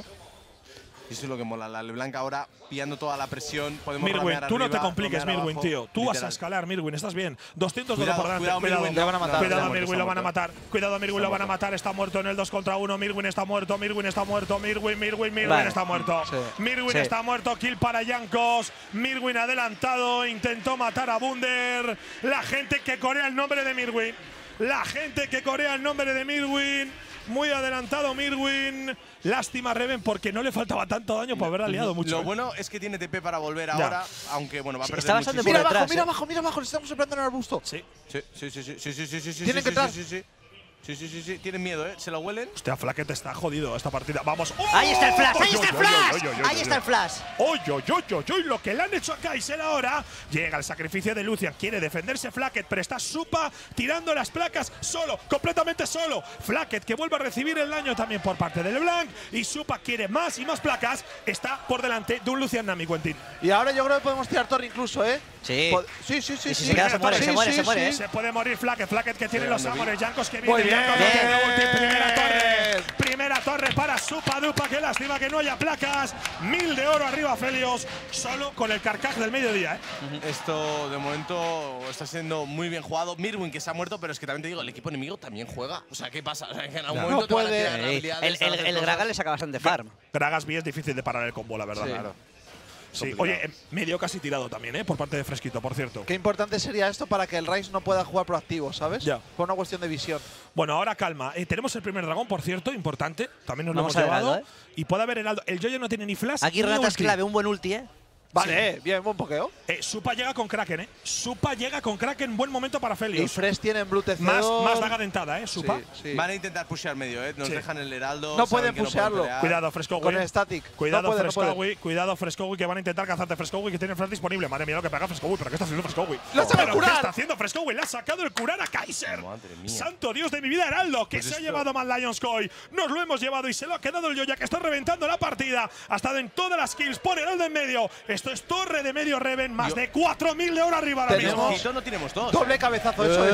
Y eso es lo que mola. La LeBlanc ahora pillando toda la presión. Podemos Mirwin, ramear tú no te arriba, compliques, ramear Mirwin, abajo. tío. Tú vas a Literal. escalar, Mirwin, estás bien. doscientos Cuidado, por delante. cuidado, Cuidado, Mirwin, le van a matar. Cuidado, Está Mirwin, muerto, lo van a está matar. Cuidado, Mirwin, lo van a matar. Está muerto en el dos contra uno. Mirwin está muerto, Mirwin está muerto. Mirwin, Mirwin, Mirwin Vale. está muerto. Sí. Mirwin Sí. está muerto. Kill para Jankos. Mirwin adelantado. Intentó matar a Bunder. La gente que corea el nombre de Mirwin. La gente que corea el nombre de Mirwin. Muy adelantado Mirwin. Lástima Reven porque no le faltaba tanto daño por haber aliado mucho. Lo ¿eh? bueno es que tiene T P para volver ahora, aunque bueno, va a Sí, perder está bastante muchísimo. Mira por abajo, detrás, mira ¿eh? abajo, mira abajo. Le estamos esperando en el arbusto. Sí. Sí, sí, sí, sí, sí, sí, sí, sí, sí, Tienen sí, que sí, entrar. sí, sí. Sí, sí, sí, sí. Tienen miedo, ¿eh? ¿Se lo huelen? Hostia, Flacket está jodido esta partida. Vamos. ¡Oh! Ahí está el flash, ahí ¡Oy, está el oy, oy, flash. oy, oy, oy, Ahí oy, está el flash. ¡Oy, oy, oy, oy, oy! Lo que le han hecho a Kaiser ahora. Llega el sacrificio de Lucian. Quiere defenderse Flacket, pero está Supa tirando las placas solo, completamente solo. Flacket que vuelve a recibir el daño también por parte de LeBlanc. Y Supa quiere más y más placas. Está por delante de un Lucian Nami, Quentin. Y ahora yo creo que podemos tirar torre incluso, ¿eh? Sí. Po- Sí, sí, sí. Y si sí. se queda, se muere, Sí, se muere, sí, se muere, sí. Se puede morir Flacket. Flacket que tiene Sí, los ando amores. bien. Jankos que Muy viene. Jankos bien. no tiene ulti. Primera torre. Bien. Primera torre para Supa Dupa. Qué lástima que no haya placas. Mil de oro arriba, Felios. Solo con el carcaj del mediodía, ¿eh? Esto de momento está siendo muy bien jugado. Mirwin que se ha muerto, pero es que también te digo, el equipo enemigo también juega. O sea, ¿qué pasa? O sea, que en algún No momento te van a puede. tirar Sí. habilidades, El, te van a el, hacer el cosas. Gragas le saca bastante farm. Gragasby es difícil de parar el combo, la verdad. Sí. Claro. Sí, Complicado. oye, eh, medio casi tirado también, ¿eh? Por parte de Fresquito, por cierto. Qué importante sería esto para que el Ryze no pueda jugar proactivo, ¿sabes? Ya. Por una cuestión de visión. Bueno, ahora calma. Eh, tenemos el primer dragón, por cierto, importante. También nos lo Vamos hemos a ver llevado. Heraldo, ¿eh? Y puede haber Heraldo. El Yoyo no tiene ni flash. Aquí ni Renata es ulti. clave, un buen ulti, ¿eh? Vale, eh, bien, buen pokeo. Eh, Supa llega con Kraken, ¿eh? Supa llega con Kraken. Buen momento para Y Felios. Fresh tiene en Blue T C Más, dos. más daga dentada, ¿eh? Supa. Sí, sí. Van a intentar pushear medio, ¿eh? Nos Sí. dejan el heraldo. No saben pueden que pushearlo. pelear. Cuidado, Frescowi. Con el static. Cuidado, No puede, no puede. Frescowi. Cuidado, Frescowi, que van a intentar cazarte Frescowi, que tiene flash disponible. Madre mía, lo que pega Frescowi. ¿Pero qué está haciendo Frescowi? ¡Le ha sacado el ¿Pero qué curar! está haciendo Frescowi? Le ha sacado el curar a Kaiser. Madre mía. Santo Dios de mi vida, Heraldo, que Pues se ha esto- llevado Mad Lions Koi. Nos lo hemos llevado y se lo ha quedado el Yoya, que está reventando la partida. Ha estado en todas las kills por Heraldo en medio. Esto es torre de medio Reven, más Yo- de cuatro mil de oro arriba ahora Tenemos- mismo. Ojito, no tenemos dos. Doble cabezazo, eso es.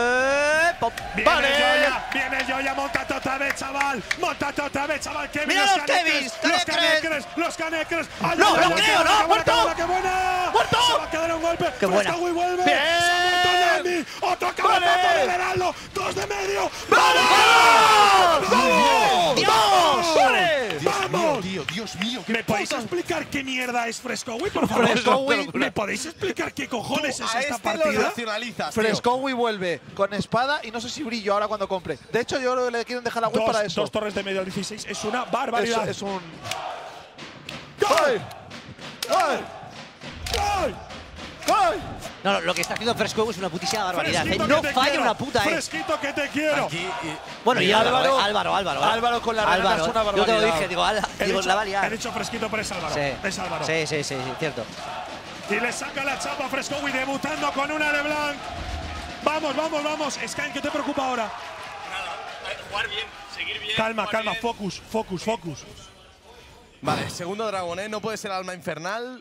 Eh, pop. Viene Vale. Yoya, viene Yoya, montate otra vez, chaval. Montate otra vez, chaval. Kevin, Mira los canecres, Kevins, los canecres. canecres, los canecres. Ay, No, ay, no ay, creo, qué no, buena, muerto. qué buena, qué buena. Muerto. Se va a quedar un golpe. Qué buena. Frescowi vuelve. Bien. Se ha muerto Nami. Otro cabezazo Vale. del Heraldo. Dos de medio. ¡Vamos! ¡Vamos! ¡Dios! ¡Vale! Dios mío, ¡Vamos! tío, Dios mío. qué ¿Me podéis puta- explicar qué mierda es Frescowi, por favor? Frescowi. ¿Me podéis explicar qué cojones Tú es a esta este lo partida? racionalizas, tío. Frescowi vuelve con espada y no sé si brillo ahora cuando compre. De hecho, yo creo que le quieren dejar la web Dos, para eso. dos torres de medio al dieciséis. Es una Eso barbaridad. es un. ¡Gol! ¡Ay! ¡Ay! ¡Gol! ¡Gol! No, no, lo que está haciendo Fresco es una putísima barbaridad. ¿eh? Fresquito No que te falla quiero. una puta, eh. Fresquito que te quiero. Aquí, y- Bueno, y Y Álvaro, Álvaro- eh, Álvaro, Álvaro. eh. Álvaro con la regata Álvaro. es una Yo te lo barbaridad. dije, digo, Ala- He digo dicho, la va a he liar. dicho fresquito, pero es Álvaro. Sí. Es Álvaro. Sí, sí, sí, sí, cierto. Y le saca la chapa a Frescowi debutando con una LeBlanc. Vamos, vamos, vamos. Sky, ¿qué te preocupa ahora? Nada, eh, jugar bien, seguir bien. Calma, jugar calma, bien. focus, focus, focus. Vale, segundo dragón, ¿eh? No puede ser alma infernal.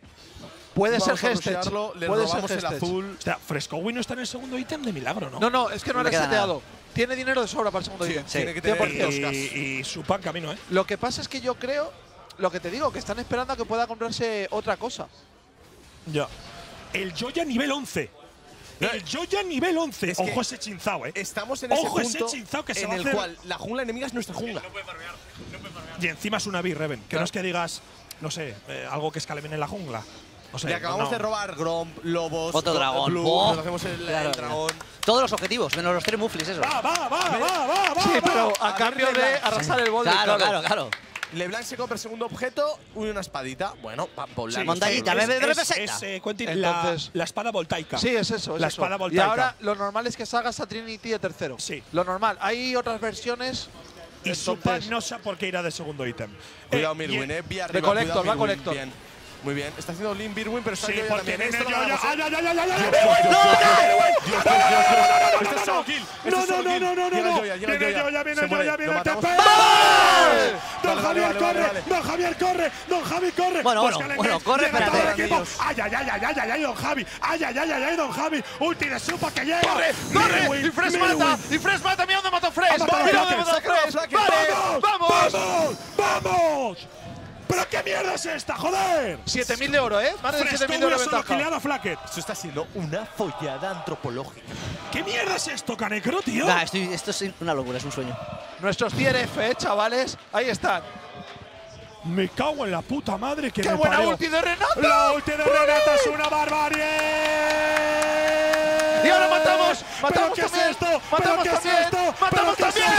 Puede ser Vamos a Hestech. rushearlo, le Puede ser robamos el Hestech. azul. O sea, Frescowi no está en el segundo ítem de milagro, ¿no? No, no, es que no No le le queda he seteado. Tiene dinero de sobra para el segundo Sí, ítem. tiene que cien por tener cien. dos. y, y su pan camino, ¿eh? Lo que pasa es que yo creo, lo que te digo, que están esperando a que pueda comprarse otra cosa. Ya. El Joya nivel once. No, El Joya nivel once. es que Ojo ese chinzao, ¿eh? Estamos en ese Ojo ese punto chinzao que se en va a el hacer. cual la jungla enemiga es nuestra jungla. No puede farmear, no puede farmear. Y encima es una B-Reven. Que no es que digas, no sé, eh, algo que escale bien en la jungla. O sea, Le acabamos no. de robar Gromp, Lobos, Otro Go- dragón. Blue, Oh. nos hacemos el, Claro, el dragón. Todos los objetivos, menos los tres muflis, eso. Va, va, va, va, va, va. Sí, va. pero a a cambio ver, de Leblanc. arrasar el borde. Claro, claro, claro. LeBlanc se compra el segundo objeto, une una espadita. Bueno, pa, por la Sí, Montañita, es- me- me es- representa. es, eh, Quentin, Entonces- la, la espada voltaica. Sí, es eso. Es La eso. espada Y voltaica. ahora lo normal es que salgas a Trinity de tercero. Sí. Lo normal. Hay otras versiones. Y su entonces- pan no sé por qué irá de segundo ítem. Cuidado, Eh, y- Mirwin, eh. Vía arriba, Collector, cuidado, va Mirwin, Collector. Bien. Muy bien. Está haciendo Lin Birwin, pero está Sí, Joya porque también. viene Esto lo Joya. ganamos, ¡Ay, ¿eh? ay, ay, ay, ay, ay! Dios, ¡No, Dios, Dios, no, Dios, no! Dios, Dios, Dios, Dios. Este es solo kill. Este No, es no, solo no, kill. no, no, Llega no. Joya, llega Viene Joya. Joya, viene Se muere, Joya, viene lo el T matamos. P. ¡Vale! Don Vale, Javier vale, corre, vale, vale. Don Javier corre, Don Javi corre. Bueno, bueno, Busca el bueno, engage, corre, llega todo el espérate. equipo. Ay, ay, ay, ay, ay, ay, ay, Don Javi. Ay, ay, ay, ay, ay, Don Javi. Ulti de Supa que llega. ¡Corre! ¡Corre! Mirwin, ¡Y Fresh Mirwin. mata! ¡Y Fresh mata! ¡Mira dónde mató Fresh! Ha matado a ¡Mira dónde Flacker, mató Fresh! Flacker, ¡Vale! ¡Vamos! ¡Vamos! ¡Vamos! ¿Pero qué mierda es esta, joder! siete mil de oro, ¿eh? Más de siete mil de Frescowi oro ha de solo ventaja. kileado a Flacket. Esto está siendo una follada antropológica. ¿Qué mierda es esto, Canecro, tío? Nah, estoy, esto es una locura, es un sueño. Nuestros tier F, ¿eh, chavales? Ahí están. Me cago en la puta madre que ¡Qué me buena parió. ulti de Renata! La ulti de Renata es una barbarie. Y ahora matamos, ¿Pero matamos qué es también, esto? matamos ¿Pero qué es también, esto? matamos ¿Pero qué es también.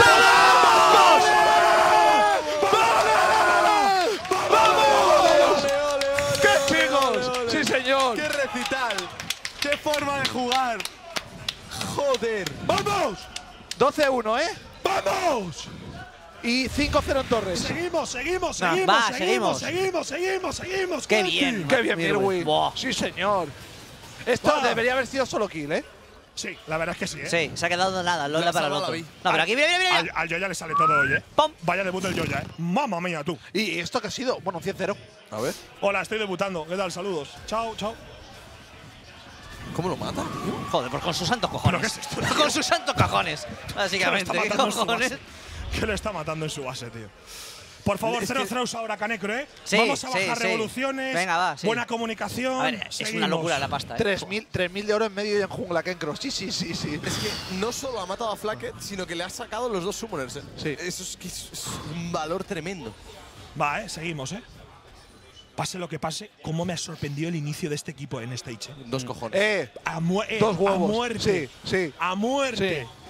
esto? ¡Vamos! ¡Vamos! ¡Qué chicos! ¡Sí, señor! ¡Qué recital! ¡Qué forma de jugar! ¡Joder! ¡Vamos! doce a uno, ¿eh? ¡Vamos! Y cinco cero en Torres. Seguimos, seguimos, Nah, seguimos, va, seguimos, seguimos. seguimos, seguimos, seguimos. Qué Quentin. bien. ¡Qué bien, Mirwin. Mirwin! Buah. ¡Sí, señor! Esto Buah. debería haber sido solo kill, ¿eh? Sí, la verdad es que sí, ¿eh? Sí, se ha quedado nada, lo La da para el salva la otro. vi. No, pero aquí, mira, mira, mira. Al, al Joya le sale todo hoy, ¿eh? ¡Pum! Vaya debut del Joya, ¿eh? Mamma mía, tú. ¿Y esto qué ha sido? Bueno, cien cero. A ver. Hola, estoy debutando. ¿Qué tal? Saludos. Chao, chao. ¿Cómo lo mata, tío? Joder, pues con sus santos cojones. ¿Pero qué es esto, tío? Con sus santos cojones. ¿Qué le Básicamente, está ¿qué matando en su cojones? base? ¿Qué le está matando en su base, tío? Por favor, Es cero que- throws ahora, Canecro, ¿eh? Sí, Vamos a sí, bajar sí. revoluciones. Venga, va, sí. Buena comunicación. A ver, es seguimos. una locura la pasta, ¿eh? tres mil de oro en medio y en jungla, Kenkro. Sí, sí, sí, sí. Es que no solo ha matado a Flacket, sino que le ha sacado los dos summoners. ¿eh? Sí. Eso es, que es, es un valor tremendo. Va, ¿eh? Seguimos, ¿eh? Pase lo que pase, cómo me ha sorprendido el inicio de este equipo en stage. ¿eh? Dos cojones. Eh, A, mu- eh, Dos huevos. a muerte. Sí, sí. A muerte. Sí.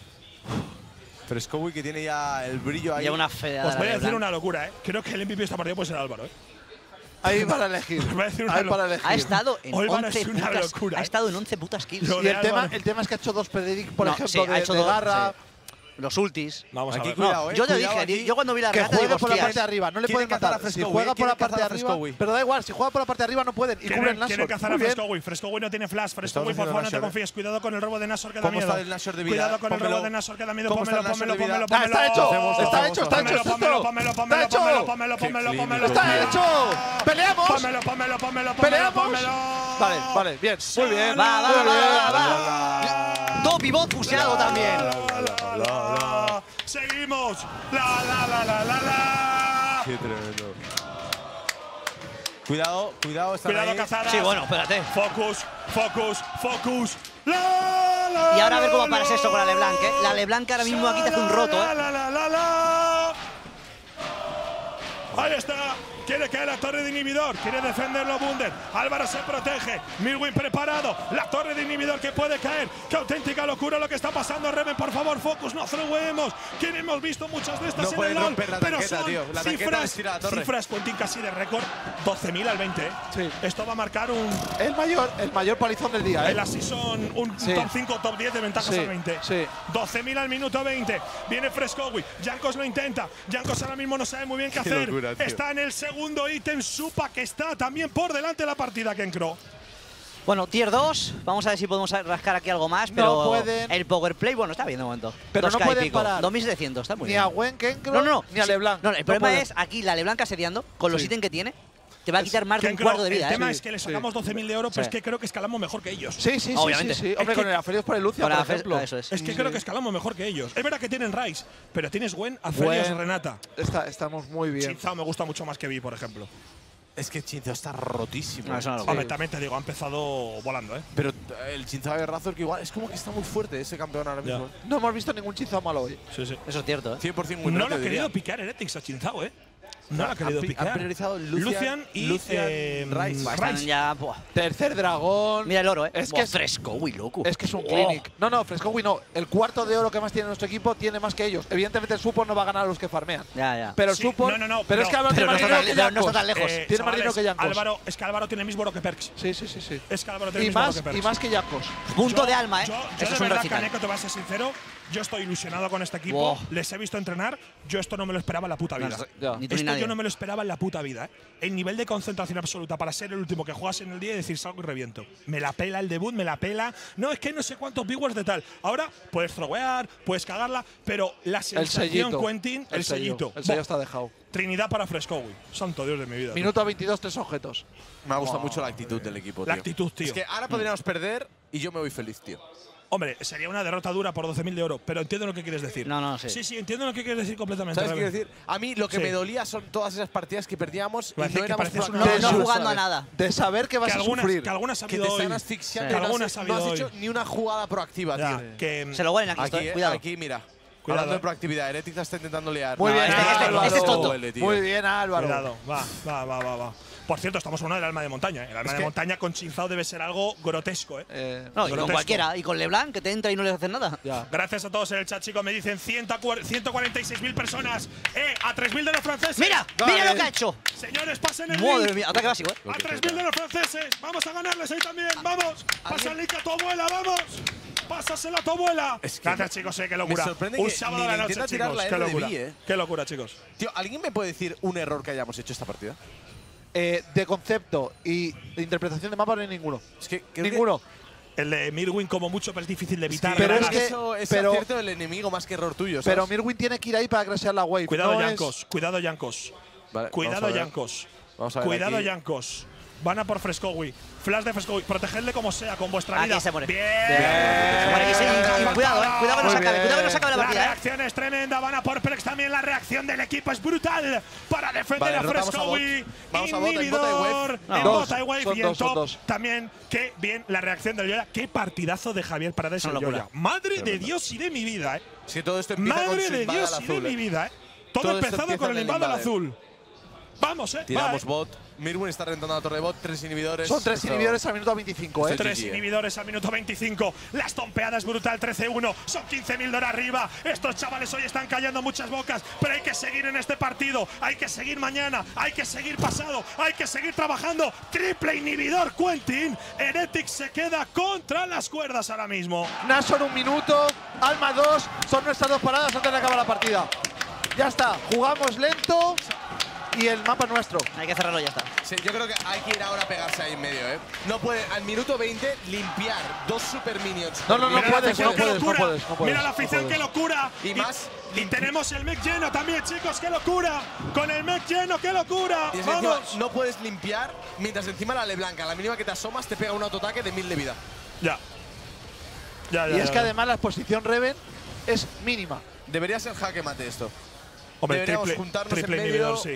Frescowi que tiene ya el brillo ahí. Lleva una fedeada. Os voy a de decir Blanc. una locura, ¿eh? Creo que el M V P de esta partida puede ser Álvaro, ¿eh? Ahí para elegir. Os voy a decir una Ahí lo- para elegir. Ha estado en Hoy van a once ser una putas. locura, Ha ¿eh? estado en once putas kills. Lo Y de el tema, Álvaro. el tema es que ha hecho dos predict, por No, ejemplo, sí, ha de, hecho de dos, garra. sí. Los ultis. Vamos a Aquí ver. cuidado, No, eh. yo te Cuidado dije, aquí. yo cuando vi la Que regata juegue digo, por la hostias. parte de arriba, no le Quiere pueden cazar a matar. Si Frescowi, juega eh, por la quiere parte de cazar a arriba, Frescowi. pero da igual, si juega por la parte de arriba no pueden. Y cubren Quieren, Nashor. quieren cazar a Muy bien. Frescowi. Frescowi no tiene flash. Frescowi, Estamos por favor, no haciendo te Nashor, confíes. Cuidado con el robo de Nashor que da ¿Cómo miedo. está el Nashor de vida? Cuidado con el Pónmelo. robo de Nashor que da miedo. ¿Cómo está Pómelo, el Nashor pómelo, de vida? pómelo, Ah, está pómelo. hecho, Hacemos, está hacemos, hecho, está Pómelo, hecho, pómelo, está pómelo, hecho. pómelo, Está pómelo, hecho. pómelo, Qué pómelo, clean, pómelo. Está Pómelo. hecho. Peleamos. Pómelo, pómelo, pómelo, pómelo, Peleamos. pómelo. Vale, vale, bien, muy bien. Va, va, muy va, bien. va, va. Todo pivot fuseado también. La, la, la. Seguimos. La, la, la, la, la, la. Qué tremendo. Cuidado, cuidado, están Cuidado, ahí. cazadas. Sí, bueno, espérate. Focus, focus, focus. La, la, Y ahora a ver cómo la, paras esto con la LeBlanc, ¿eh? La LeBlanc ahora mismo aquí te hace un roto, La, ¿eh? la, la, la, la. Ahí está. ¿Qué Quiere caer la torre de inhibidor. Quiere defenderlo Wunder. Álvaro se protege. Mirwin preparado. La torre de inhibidor que puede caer. ¡Qué auténtica locura lo que está pasando! Reven, por favor, focus, no throwemos. Que hemos visto muchas de estas No en pueden el LoL. romper la Pero tanqueta, son tío. La tanqueta cifras, les tira la torre. cifras Quentin casi de récord. doce mil al veinte, ¿eh? Sí. Esto va a marcar un… El mayor, el mayor palizón del día, ¿eh? En la season, un Sí. top cinco, top diez de ventajas Sí, al veinte. sí. doce mil al minuto veinte. Viene Frescowi. Jankos lo intenta. Jankos ahora mismo no sabe muy bien qué, Qué hacer. locura, tío. Está en el segundo ítem. Supa que está también por delante de la partida, Kenkro. Bueno, tier dos. Vamos a ver si podemos rascar aquí algo más. No Pero pueden. el power play, bueno, está bien de momento. Pero no dos K y pueden pico. parar. dos mil setecientos, está muy Ni bien. a Gwen Kenkro, No, no, no. ni a Sí. LeBlanc. No, el problema pueden. es aquí la LeBlanc asediando con los Sí. ítems que tiene. Te va a quitar más de un Kenkro, cuarto de vida, el ¿eh? tema Sí, es que le sí. sacamos doce mil de oro, pero Sí. es que creo que escalamos mejor que ellos. Sí, sí, sí, Obviamente. sí, sí. Es Hombre, que- con el Aphelios por el Lucia, Con por la fe- ejemplo. eso es. Es que creo que escalamos mejor que ellos. Es verdad que tienen Rice, pero tienes Gwen, Aphelios, Gwen. Renata. Está- estamos muy bien. Chinzao me gusta mucho más que Vi, por ejemplo. Es que Chinzao está rotísimo. No, eso no lo Sí. veo. Hombre, también te digo, ha empezado volando, ¿eh? Pero eh, el Chinzao de Razor que igual es como que está muy fuerte ese campeón ahora Ya. mismo. No hemos visto ningún Chinzao malo hoy. Sí, sí. Eso es cierto, ¿eh? cien por cien No win lo rate, ha querido diría. picar Heretics a Chinzao, ¿eh? No lo ha Han querido pi- han picar. priorizado Lucian- y Lucian, eh, Rice. Están Rice. ya… buah. Tercer dragón. Mira el oro, ¿eh? Es Buah, que es, fresco, uy, loco. es que es un Oh. clinic. No, no, Frescowi no. El cuarto de oro que más tiene nuestro equipo tiene más que ellos. Evidentemente el Support no va a ganar a los que farmean. Ya, ya. Pero el Sí, Support… no, no, no, pero es no, que Álvaro pero tiene no más está dinero tan- que no está Jankos. tan lejos. Eh, Tiene más dinero chavales, que Jankos. Álvaro, es que Álvaro tiene el mismo oro que Perks. Sí, sí, sí, sí. Es que Álvaro tiene Y el mismo más, oro que Perks. y más que Jankos. Punto Yo- de alma, ¿eh? Yo, yo Eso de es un verdad, recital. Kaneko, te voy a ser sincero. Yo estoy ilusionado con este equipo. Wow. Les he visto entrenar. Yo esto no me lo esperaba en la puta vida. No, Ya. Ni tú ni Esto nadie. yo no me lo esperaba en la puta vida. ¿eh? El nivel de concentración absoluta para ser el último que juegas en el día y decir salgo y reviento. Me la pela el debut, me la pela. No, es que no sé cuántos viewers de tal. Ahora puedes throwear, puedes cagarla, pero la El sensación, sellito. Quentin, el, sellito. El sello Buah, está dejado. Trinidad para Frescowi. Santo Dios de mi vida. Minuto veintidós, tres objetos. Me ha gustado mucho la actitud del equipo, La tío. actitud, tío. Es que ahora podríamos perder y yo me voy feliz, tío. Hombre, sería una derrota dura por doce mil de oro, pero entiendo lo que quieres decir. No, no, sí. Sí, sí, entiendo lo que quieres decir completamente. ¿Sabes qué Rebe. quiero decir? A mí lo que Sí. me dolía son todas esas partidas que perdíamos y Iba a decir no que éramos parecías No, una- proactivos, no Eso, jugando a ¿sabes? nada. De saber que vas Que a algunas, sufrir. que algunas ha Que habido te están hoy. asfixiando Sí. y no has- Algunas ha no has habido hecho hoy. ni una jugada proactiva, Ya, tío. que Se lo huelen aquí, Aquí, esto, eh, cuidado. aquí, mira. Cuidado, Hablando eh. de proactividad, Heretics la está intentando liar. Muy No, bien, este- este- Álvaro. este es tonto. Duele, tío. Muy bien, Álvaro. Cuidado, va, va, va, va, va. Por cierto, estamos hablando del alma de montaña. ¿eh? El alma Es de que- montaña con Chinzao debe ser algo grotesco, ¿eh? Eh, No, y con grotesco. cualquiera. Y con LeBlanc, que te entra y no le haces nada. ya. Gracias a todos en el chat, chicos. Me dicen ciento cuarenta y seis mil personas. ¡Eh! A tres mil de los franceses. ¡Mira! ¡Mira lo que ha hecho! Señores, pasen el Madre link. mía, ataque básico, ¿eh? A tres mil de los franceses. Vamos a ganarles ahí también. Vamos. Pasa el link a tu abuela, vamos. Pásasela a tu abuela. Es que Gracias, me- chicos, eh, qué me locura. sorprende Un que sábado ni a la le noche, intenta tirar chicos. la Qué R de locura. Vi, eh. Qué locura, chicos. Tío, ¿alguien me puede decir un error que hayamos hecho esta partida? Eh, de concepto y de interpretación de mapa no hay ninguno. Es que creo que- Ninguno. El de Mirwin, como mucho, pero es difícil de evitar. Pero Granada. es que- eso es pero- acierto del enemigo más que error tuyo, ¿sabes? Pero Mirwin tiene que ir ahí para crashear la wave. Cuidado, no es- Yankos. Cuidado, Yankos. Vale, Cuidado, vamos a ver. Yankos. Vamos a ver Cuidado, aquí. Yankos. Van a por Frescowi. Flash de Frescowi. Protegedle como sea, con vuestra Aquí vida. se muere. Bien. Se muere, y se- y- y cuidado, eh. Cuidado que no se Muy acabe. Cuidado que no se bien. acabe la La partida, eh. reacción es tremenda. Van a por Prex también. La reacción del equipo es brutal para defender Vale, a rotamos a Frescowi. bot. Vamos a bot, en bot hay Inhibidor. wave. En No. bot hay wave Son y en dos, son top dos. también. Qué bien la reacción del Yoya. Qué partidazo de Javier Paredes Una el locura. Yoya. Madre de Dios y de mi vida, eh. Es que todo esto empieza con Madre su de invade Dios al y de azul, mi eh. vida, eh. Todo, Todo esto empezado empieza con en el el invade al invade. azul. Vamos, eh. Tiramos va, eh. bot. Mirwin está reventando la torre de bot. Tres inhibidores. Son tres Esto- inhibidores al minuto veinticinco, ¿eh? Sí, Tres sí, eh. inhibidores al minuto veinticinco. La estompeada es brutal, trece uno. Son quince mil de hora arriba. Estos chavales hoy están callando muchas bocas, pero hay que seguir en este partido. Hay que seguir mañana. Hay que seguir pasado. Hay que seguir trabajando. Triple inhibidor, Quentin. Heretics se queda contra las cuerdas ahora mismo. Nashor un minuto, Alma dos. Son nuestras dos paradas antes de acabar la partida. Ya está. Jugamos lento y el mapa es nuestro. Hay que cerrarlo, ya está. Sí, yo creo que hay que ir ahora a pegarse ahí en medio, ¿eh? No puede, al minuto veinte, limpiar dos super minions. No, no, no Mira la puedes, afición, no qué puedes, no locura. puedes, no puedes, Mira la no afición, puedes. qué locura. Y más, Y tenemos el mech lleno también, chicos, qué locura. Con el mech lleno, qué locura. Y es que encima Vamos. no puedes limpiar mientras encima la LeBlanc, a la mínima que te asomas, te pega un autoataque de mil de vida. Ya. Ya, ya, Y ya, es que ya. además la exposición Reven es mínima. Debería ser jaque mate esto. Hombre, deberíamos triple, juntarnos triple en medio. inhibidor, sí.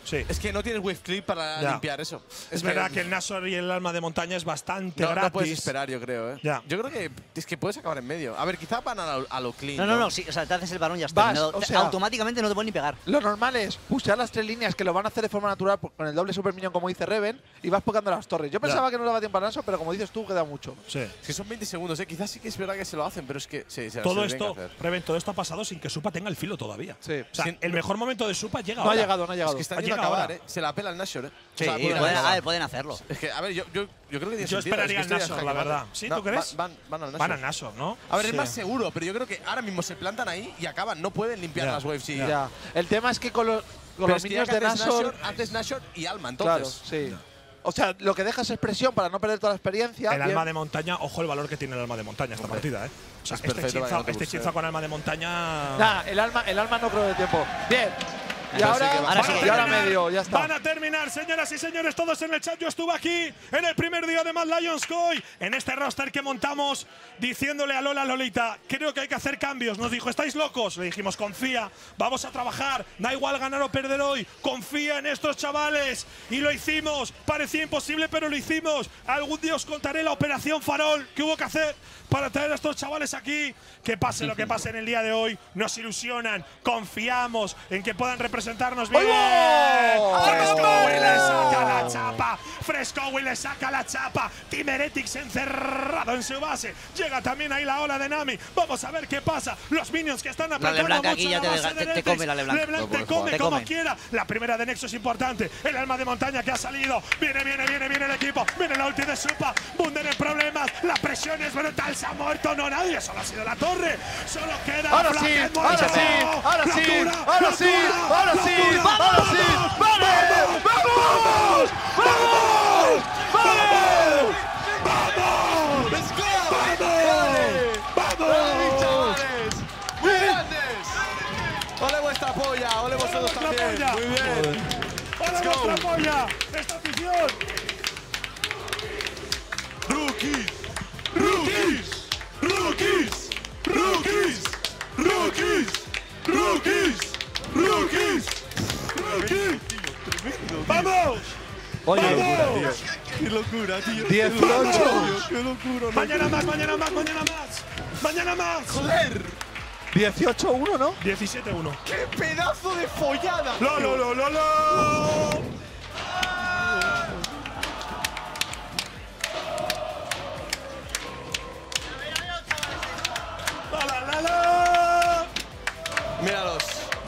Sí. Es que no tienes wave clip para Ya. limpiar eso. Es verdad que el Nashor y el alma de montaña es bastante no, gratis. no puedes esperar, yo creo, ¿eh? Ya. Yo creo que es que puedes acabar en medio. A ver, quizá van a lo, a lo clean. No, no, no, sí, o sea, te haces el varón y ya está. Vas, No, o te- sea- automáticamente no te pueden ni pegar. Lo normal es pushear las tres líneas que lo van a hacer de forma natural por- con el doble super minion, como dice Reven, y vas pocando las torres. Yo pensaba que no daba tiempo a Naso, pero como dices tú, queda mucho. Sí. Es que son veinte segundos, ¿eh? Quizás sí que es verdad que se lo hacen, pero es que sí, se, se Todo lo tienen esto, que hacer. Reven, todo esto ha pasado sin que Supa tenga el filo todavía. Sí. O sea, Sí, el mejor momento de Supa llega No ha ahora. llegado, no ha Es llegado. que están Ha yendo a llegado acabar, ahora. ¿eh? Se la pela el Nashor, ¿eh? Sí, O sea, pueden, pueden acabar. a ver, pueden hacerlo. Es que, a ver, yo, yo, yo creo que tiene Yo sentido. esperaría es que el esto ya Nashor, es la jaque verdad. mate. ¿Sí, No, tú crees? Van, van, van al Nashor. Van a Nashor, ¿no? A ver, Sí. es más seguro, pero yo creo que ahora mismo se plantan ahí y acaban. No pueden limpiar Ya, las waves y. Ya. El tema es que con los, con Pero los es que ya minions que de haces Nashor. Nashor, haces Nashor y Alma, Claro, entonces. sí. O sea, lo que dejas es presión para no perder toda la experiencia. El bien. alma de montaña, ojo el valor que tiene el alma de montaña esta partida, ¿eh? O sea, Es este perfecto para que hechizo, no te este buste. hechizo con alma de montaña. Nah, el alma, el alma no creo de tiempo. Bien. Y Pero sí ahora, que va- Ahora sí que- y ahora medio, ya está. Van a terminar, señoras y señores, todos en el chat. Yo estuve aquí en el primer día de Mad Lions Koi, en este roster que montamos, diciéndole a Lola Lolita, creo que hay que hacer cambios. Nos dijo, ¿estáis locos? Le dijimos, confía, vamos a trabajar, da igual ganar o perder hoy, confía en estos chavales. Y lo hicimos, parecía imposible, pero lo hicimos. Algún día os contaré la operación Farol que hubo que hacer para traer a estos chavales aquí. Que pase lo que pase en el día de hoy, nos ilusionan, confiamos en que puedan representarnos bien. ¡Oh! Frescowi le saca la chapa, Frescowi le saca la chapa, Team Heretics encerrado en su base. Llega también ahí la ola de Nami. Vamos a ver qué pasa. Los minions que están apretando LeBlanc mucho aquí en ya la te base desga- de te- te Heretics. come la LeBlanc. LeBlanc No te puedes come jugar. Te como come. quiera. La primera de Nexo es importante. El alma de montaña que ha salido. Viene, viene, viene, viene el equipo. Viene la ulti de Supa. Bunden en problemas. La presión es brutal. Se ha muerto. No nadie. Solo ha sido la torre. Solo queda. Ahora sí, Flacket ahora muerto. sí, ahora sí, Locura, ahora sí, locura, ahora sí, locura. ahora sí. ¡Vale! ¡Vamos! ¡Vamos! ¡Vamos! ¡Vamos! ¡Let's go! ¡Vamos! ¡Vamos, chavales! ¡Muy grandes! ¡Ole vuestra polla! ¡Ole vosotros vuestra también! polla! ¡Muy bien! ¡Hola Let's go. vuestra polla! ¡Esta afición! ¡Rookies! ¡Rookies! ¡Rookies! ¡Rookies! ¡Rookies! ¡Rookies! ¡Rookies! ¡Rookies! ¡Vamos! Oye, ¡Vamos! ¡Qué locura, tío! dieciocho. ¡Qué locura! Mañana más, mañana más, mañana más. Mañana más. ¡Joder! dieciocho uno, ¿no? diecisiete uno. ¡Qué pedazo de follada! ¡Lo, lo, lo, lo, lo! ¡La, la, la, la! Míralos.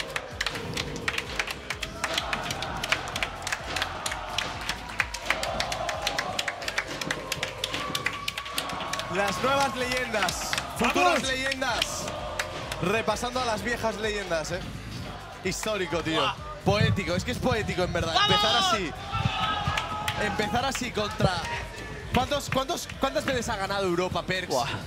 Las nuevas leyendas. Futuras ¡Vamos! leyendas. Repasando a las viejas leyendas, ¿eh? Histórico, tío. Poético. Es que es poético, en verdad. Empezar así. Empezar así contra… ¿Cuántos, cuántos, ¿Cuántas veces ha ganado Europa Perks